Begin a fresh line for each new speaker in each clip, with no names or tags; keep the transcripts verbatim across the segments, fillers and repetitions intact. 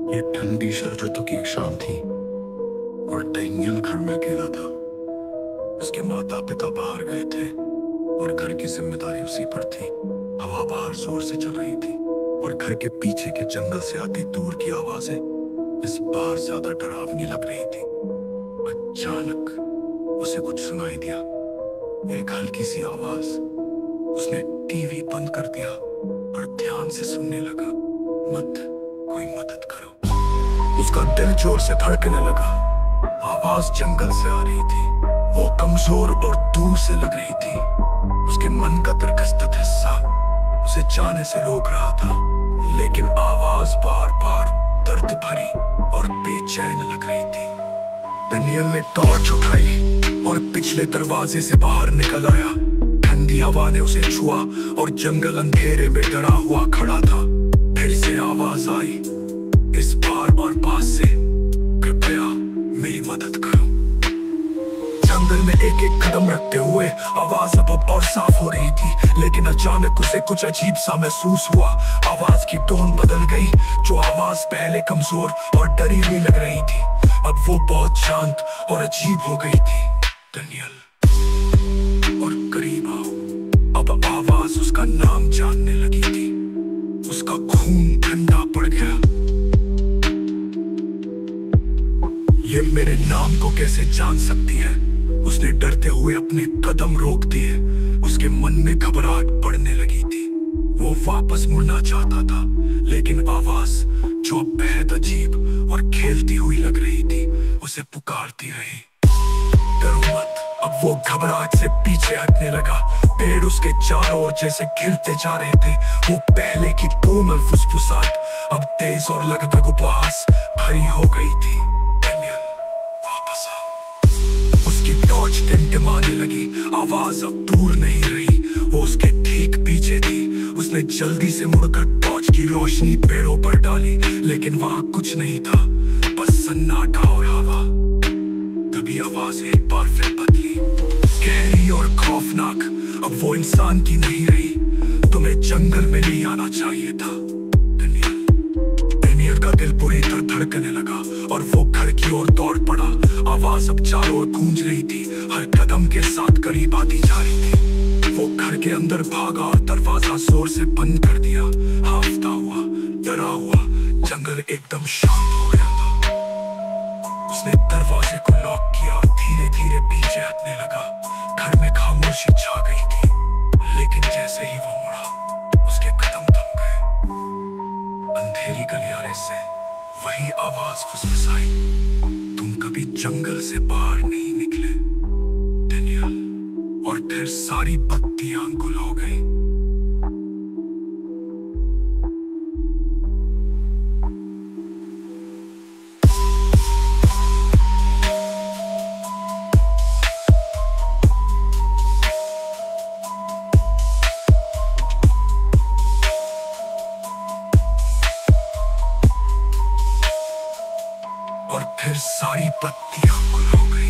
ये ठंडी शरबतों की एक शाम थी और डेनियल घर में अकेला था। उसके माता पिता बाहर गए थे और घर की जिम्मेदारी उसी पर थी। हवा बाहर जोर से चल रही थी और घर के पीछे के जंगल से आती दूर की आवाजें इस बार ज्यादा डरावनी लग रही थी। अचानक उसे कुछ सुनाई दिया, एक हल्की सी आवाज। उसने टीवी बंद कर दिया और ध्यान से सुनने लगा। मत, कोई मदद करो। उसका दिल जोर से धड़कने लगा। आवाज जंगल से आ रही थी, वो कमजोर और दूर से लग रही थी। उसके मन का दरकस्तत हिस्सा उसे जाने से रोक रहा था, लेकिन आवाज बार बार दर्द भरी और बेचैन लग रही थी। डेनियल ने टॉर्च उठाई और पिछले दरवाजे से बाहर निकल आया। ठंडी हवा ने उसे छुआ और जंगल अंधेरे में डरा हुआ खड़ा था। फिर से आवाज आई, इस बार और पास से, कृपया मेरी मदद करो। जंगल में एक एक कदम रखते हुए आवाज अब और साफ हो रही थी, लेकिन अचानक उसे कुछ अजीब सा महसूस हुआ। आवाज की टोन बदल गई। जो आवाज पहले कमजोर और डरी हुई लग रही थी, अब वो बहुत शांत और अजीब हो गई थी। डेनियल, और करीब आओ। अब आवाज उसका नाम जानने लगी थी। उसका खून ठंडा पड़ गया। ये मेरे नाम को कैसे जान सकती है? उसने डरते हुए अपने कदम रोक दिए। उसके मन में घबराहट बढ़ने लगी थी। वो वापस मुड़ना चाहता था, लेकिन आवाज जो अब बेहद अजीब और खेलती हुई लग रही थी, उसे पुकारती रही, डरो मत। अब वो घबराहट से पीछे हटने लगा। पेड़ उसके चारों ओर जैसे गिरते जा रहे थे। वो पहले की कोमल फुसफुसाहट अब तेज और लगभग उपहास भरी हो गई थी। डेनियल, वापस आओ। उसकी टॉर्च टिमटिमाने लगी। आवाज अब दूर नहीं रही, वो उसके ठीक पीछे थी। उसने जल्दी से मुड़कर टॉर्च की रोशनी पेड़ों पर डाली, लेकिन वहां कुछ नहीं था, बस सन्नाटा और हवा। तभी आवाज एक बार फिर बदली, गहरी और खौफनाक। अब वो इंसान की नहीं रही। तुम्हें जंगल में नहीं आना चाहिए था। डेनियल डेनियल का दिल बुरी तरह धड़कने लगा और वो घर की ओर दौड़ पड़ा। आवाज अब चारों ओर गूंज रही थी, हर कदम के साथ करीब आती जा रही थी। वो घर के अंदर भागा और दरवाजा जोर से बंद कर दिया। हाफता हुआ, डरा हुआ जंगल एकदम शांत हो गया था। उसने दरवाजे को लॉक किया और धीरे धीरे पीछे हटने लगा। घर में खामोशी छा गई थी, लेकिन जैसे ही वो मुड़ा, उसके कदम थम गए। अंधेरी गलियारे से वही आवाज फुसफुसाई, तुम कभी जंगल से बाहर नहीं निकले डेनियल। और फिर सारी बत्तियां गुल हो गई। और फिर सारी बत्तियां गुल हो गई।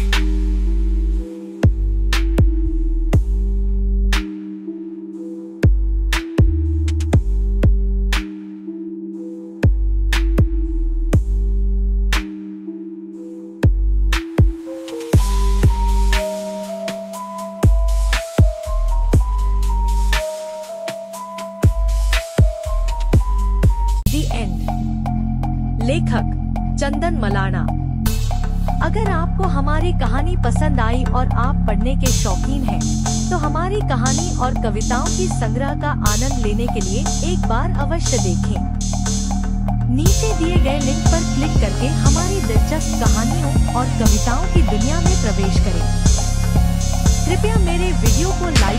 The end. लेखक चंदन मलाना। अगर आपको हमारी कहानी पसंद आई और आप पढ़ने के शौकीन हैं, तो हमारी कहानी और कविताओं की संग्रह का आनंद लेने के लिए एक बार अवश्य देखें। नीचे दिए गए लिंक पर क्लिक करके हमारी दिलचस्प कहानियों और कविताओं की दुनिया में प्रवेश करें। कृपया मेरे वीडियो को लाइक